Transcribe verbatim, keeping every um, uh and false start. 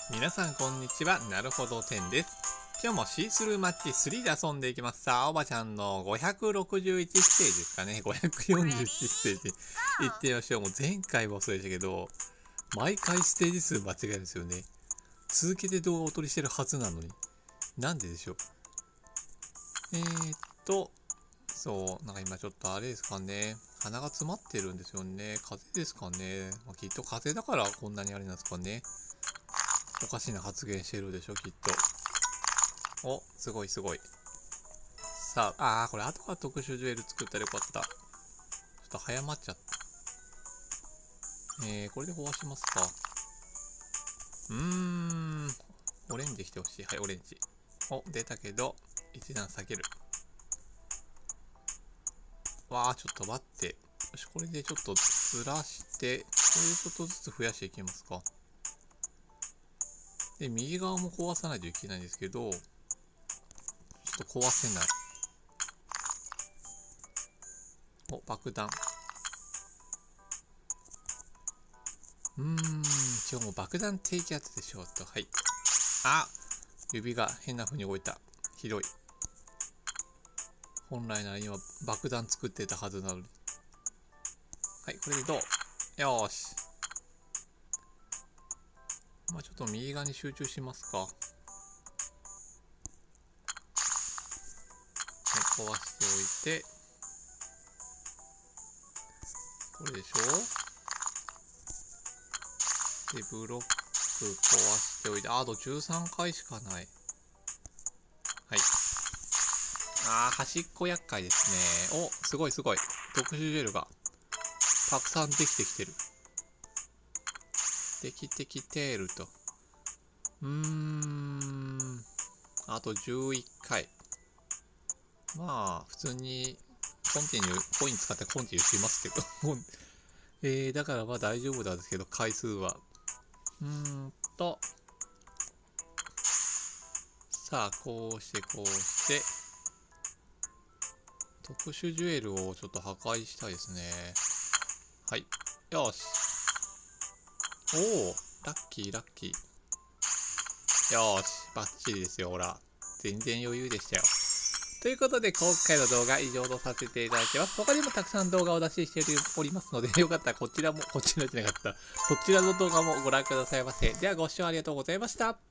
皆さんこんにちは。なるほどてんです。今日もシースルーマッチスリーで遊んでいきます。さあ、おばちゃんのごひゃくろくじゅういちステージですかね。ごひゃくよんじゅういちステージ行ってみましょう。もう前回もそうでしたけど、毎回ステージ数間違いですよね。続けて動画をお撮りしてるはずなのに。なんででしょう。えーっと、そう、なんか今ちょっとあれですかね。鼻が詰まってるんですよね。風邪ですかね。まあ、きっと風邪だからこんなにあれなんですかね。おかしな発言してるでしょ、きっと。お、すごいすごい。さあ、あー、これ後から特殊ジュエル作ったらよかった。ちょっと早まっちゃった。えー、これで壊しますか。うーん、オレンジ来てほしい。はい、オレンジ。お、出たけど、一段下げる。わー、ちょっと待って。よし、これでちょっとずらして、これでちょっとずつ増やしていきますか。で、右側も壊さないといけないんですけど、ちょっと壊せない。お、爆弾。うーん、今日も爆弾低気圧でしょうと。はい。あ、指が変な風に動いた。ひどい。本来なら今爆弾作ってたはずなのに。はい、これでどう？よーし。まあちょっと右側に集中しますか。はい、壊しておいて。これでしょ？で、ブロック壊しておいて、あとじゅうさんかいしかない。はい。あー、端っこ厄介ですね。お、すごいすごい。特殊ジュエルがたくさんできてきてる。できてきてると。うーん。あとじゅういっかい。まあ、普通にコンティニュー、コイン使ってコンティニューしますけど。えー、だからまあ大丈夫なんですけど、回数は。うーんと。さあ、こうしてこうして。特殊ジュエルをちょっと破壊したいですね。はい。よし。おお、ラッキーラッキー。よーし、バッチリですよ、ほら。全然余裕でしたよ。ということで、今回の動画以上とさせていただきます。他にもたくさん動画を出ししておりますので、よかったらこちらも、こちらじゃなかった。こちらの動画もご覧くださいませ。ではご視聴ありがとうございました。